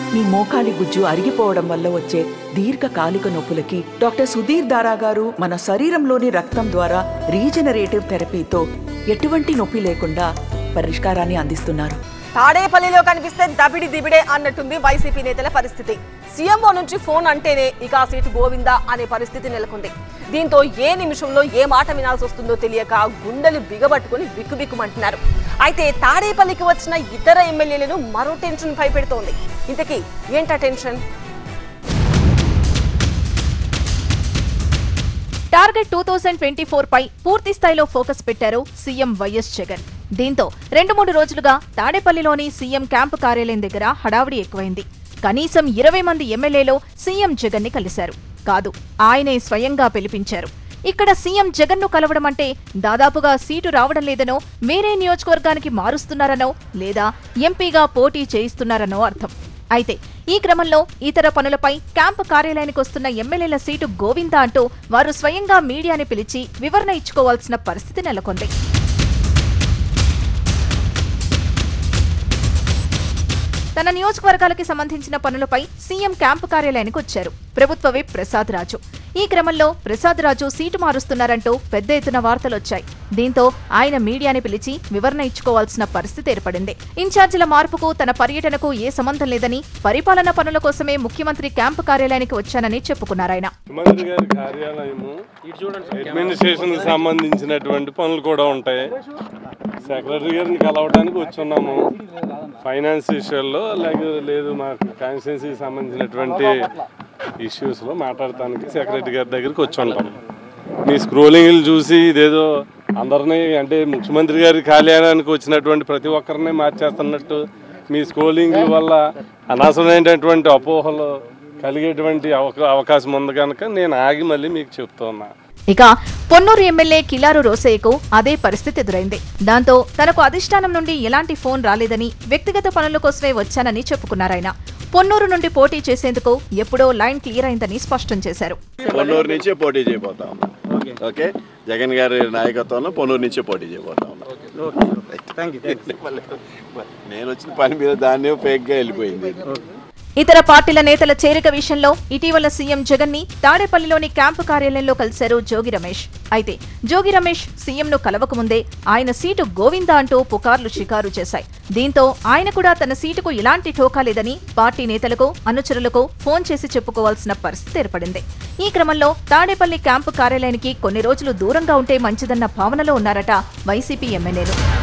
మీ మోకాలి గుజ్జు అరిగిపోవడం వల్ల వచ్చే దీర్ఘకాలిక నొప్పులకి డాక్టర్ సుధీర్ దారా గారు మన శరీరంలోని రక్తం ద్వారా రీజనరేటివ్ థెరపీతో ఎటువంటి నొప్పి లేకుండా పరిష్కారాన్ని అందిస్తున్నారు. తాడేపల్లిలో కనిపిస్తే దబిడి దిబిడే అన్నట్టుంది వైసీపీ నేతల పరిస్థితి. సీఎంఓ నుంచి ఫోన్ అంటేనే ఇక ఆ సీటు గోవిందా అనే పరిస్థితి నెలకొంది. దీంతో ఏ నిమిషంలో ఏ మాట వినాల్సి వస్తుందో తెలియక గుండెలు బిగబట్టుకుని బిక్కుబిక్కుమంటున్నారు. అయితే తాడేపల్లికి వచ్చిన ఇతర ఎమ్మెల్యేలను మరో టెన్షన్ భయపెడుతోంది. ఇంతకీ ఏంటా టెన్షన్? టార్గెట్ 2024 పై పూర్తి స్థాయిలో ఫోకస్ పెట్టారు సీఎం వైఎస్ జగన్. దీంతో 2-3 రోజులుగా తాడేపల్లిలోని సీఎం క్యాంపు కార్యాలయం దగ్గర హడావుడి ఎక్కువైంది. కనీసం 20 మంది ఎమ్మెల్యేలు సీఎం జగన్ ని కలిశారు. కాదు, ఆయనే స్వయంగా పిలిపించారు. ఇక్కడ సీఎం జగన్ ను కలవడం అంటే దాదాపుగా సీటు రావడం లేదనో, వేరే నియోజకవర్గానికి మారుస్తున్నారనో, లేదా ఎంపీగా పోటీ చేయిస్తున్నారనో అర్థం. అయితే ఈ క్రమంలో ఇతర పనులపై క్యాంపు కార్యాలయానికి వస్తున్న ఎమ్మెల్యేల సీటు గోవిందా అంటూ వారు స్వయంగా మీడియాని పిలిచి వివరణ ఇచ్చుకోవాల్సిన పరిస్థితి నెలకొంది. తన నియోజకవర్గాలకి సంబంధించిన పనులపై సీఎం క్యాంపు కార్యాలయానికి వచ్చారు ప్రభుత్వ విప్ ప్రసాద్ రాజు. ఈ క్రమంలో ప్రసాద్ రాజు సీటు మారుస్తున్నారంటూ పెద్ద ఎత్తున వార్తలొచ్చాయి. దీంతో ఆయన మీడియాని పిలిచి వివరణ ఇచ్చుకోవాల్సిన పరిస్థితి ఏర్పడింది. ఇన్ఛార్జీల మార్పుకు తన పర్యటనకు ఏ సంబంధం లేదని, పరిపాలన పనుల కోసమే ముఖ్యమంత్రి క్యాంపు కార్యాలయానికి వచ్చానని చెప్పుకున్నారాయన. అడ్మినిస్ట్రేషన్ కి సంబంధించినటువంటి పనులు కూడా ఉంటాయి. సెక్రటరీ గారిని కలవడానికి వచ్చున్నాము. ఫైనాన్స్ విషయాల్లో లేదు మాకు కాన్స్టిట్యున్సీకి సంబంధించినటువంటి ఇష్యూస్లో మాట్లాడటానికి సెక్రటరీ గారి దగ్గరికి వచ్చి ఉంటాం. మీ స్క్రోలింగ్లు చూసి ఇదేదో అందరినీ అంటే ముఖ్యమంత్రి గారి కార్యాలయానికి వచ్చినటువంటి ప్రతి ఒక్కరిని మార్చేస్తున్నట్టు మీ స్క్రోలింగ్ల వల్ల అనవసరమైనటువంటి అపోహలు కలిగేటువంటి అవకాశం ఉంది కనుక నేను ఆగి మళ్ళీ మీకు చెప్తున్నా. ఇక పొన్నూరు ఎమ్మెల్యే కిలారు రోసయ్యకు అదే పరిస్థితి ఎదురైంది. దాంతో తనకు అధిష్టానం నుండి ఎలాంటి ఫోన్ రాలేదని, వ్యక్తిగత పనుల కోసమే వచ్చానని చెప్పుకున్నారాయన. పొన్నూరు నుండి పోటీ చేసేందుకు ఎప్పుడో లైన్ క్లియర్ అయిందని స్పష్టం చేశారు. పొన్నూరు నుంచే పోటీ చేయబోతాం. ఓకే, జగన్ గారి నాయకత్వంలో పొన్నూరు నుంచే పోటీ చేయబోతాం. నేను వచ్చిన పని మీద దాన్ని ఫేక్ గా వెళ్ళిపోయింది. ఇతర పార్టీల నేతల చేరిక విషయంలో ఇటీవల సీఎం జగన్ ని తాడేపల్లిలోని క్యాంపు కార్యాలయంలో కలిశారు జోగి రమేష్. అయితే జోగి రమేష్ సీఎంను కలవకముందే ఆయన సీటు గోవిందా అంటూ పుకార్లు షికారు చేశాయి. దీంతో ఆయన కూడా తన సీటుకు ఎలాంటి ఠోకా లేదని పార్టీ నేతలకు, అనుచరులకు ఫోన్ చేసి చెప్పుకోవాల్సిన పరిస్థితి ఏర్పడింది. ఈ క్రమంలో తాడేపల్లి క్యాంపు కార్యాలయానికి కొన్ని రోజులు దూరంగా ఉంటే మంచిదన్న భావనలో ఉన్నారట వైసీపీ ఎమ్మెల్యేలు.